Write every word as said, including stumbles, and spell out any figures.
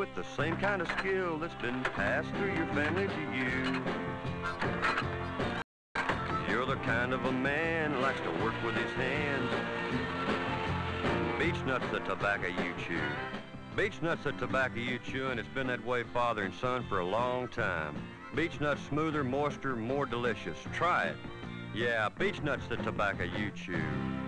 with the same kind of skill that's been passed through your family to you. You're the kind of a man who likes to work with his hands. Beech nuts the tobacco you chew. Beech nuts the tobacco you chew, and it's been that way, father and son, for a long time. Beech nuts smoother, moister, more delicious. Try it. Yeah, beech nuts the tobacco you chew.